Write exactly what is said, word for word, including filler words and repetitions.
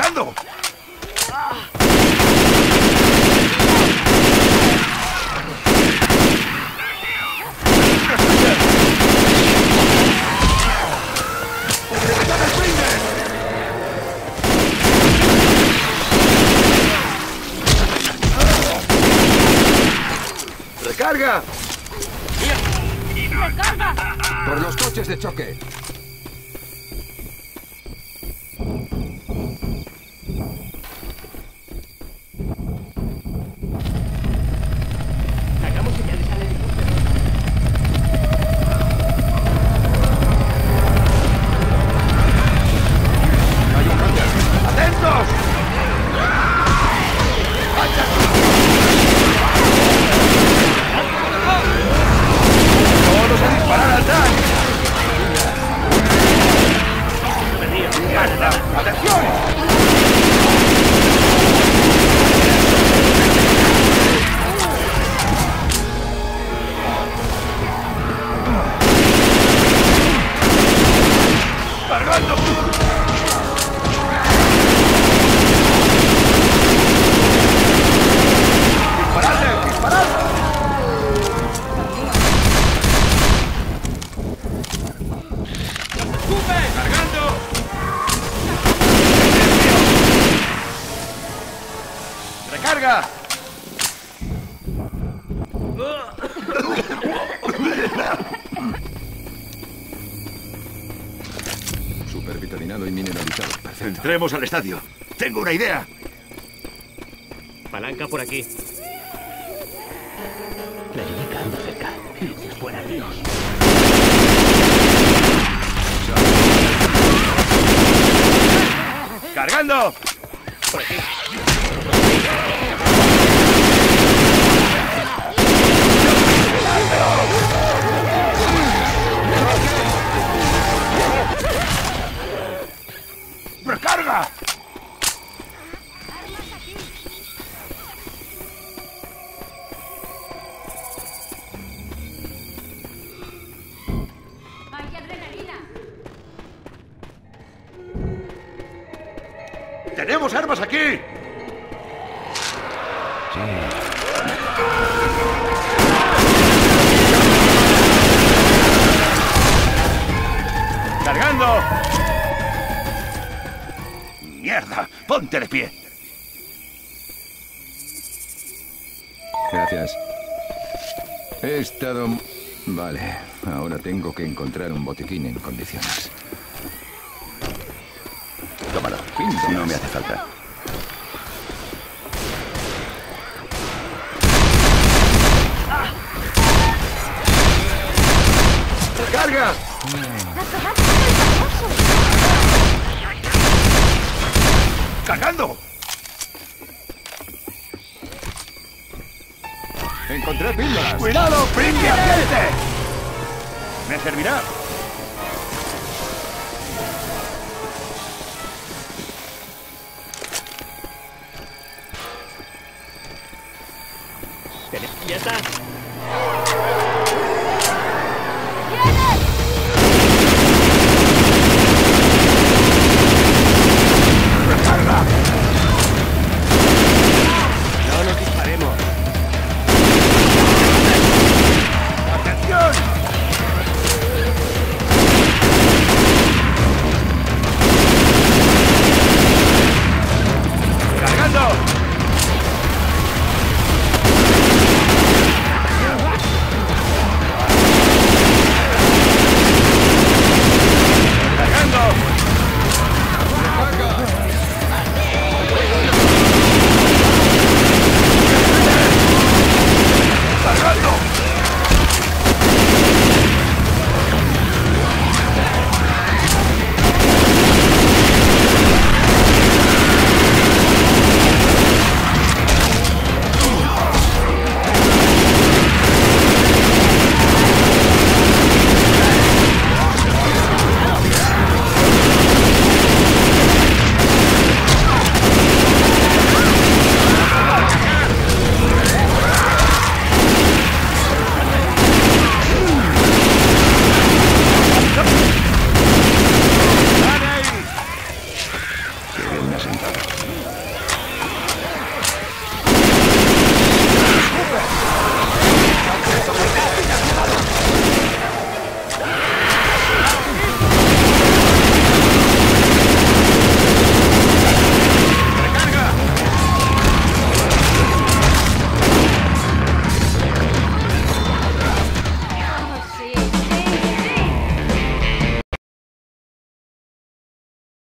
¡Cargando! ¡Recarga! ¡Recarga! Por los coches de choque. Hagamos señales al helicóptero. Hay un Hunter. ¡Atentos! ¡Todos a disparar al tanque! ¡Atención! ¡Cargando! ¡Disparadle! ¡Disparad! ¡Cargando! ¡Recarga! Supervitaminado y mineralizado. Perfecto. Entremos al estadio. Tengo una idea. Palanca por aquí. La Erika anda cerca. Luces fuera, Dios. ¡Cargando! Por aquí. ¡Recarga! ¡Hay adrenalina! ¡Tenemos armas aquí! ¡Cargando! ¡Mierda! ¡Ponte de pie! Gracias. He estado... Vale, ahora tengo que encontrar un botiquín en condiciones. Tómalo. No me hace falta. ¡Carga! ¡Cargando! Encontré píldoras. ¡Cuidado, Pringue aceite! ¿Me servirá? Ya está. ¡Recarga! No nos disparemos. ¡Atención! ¡Cargando!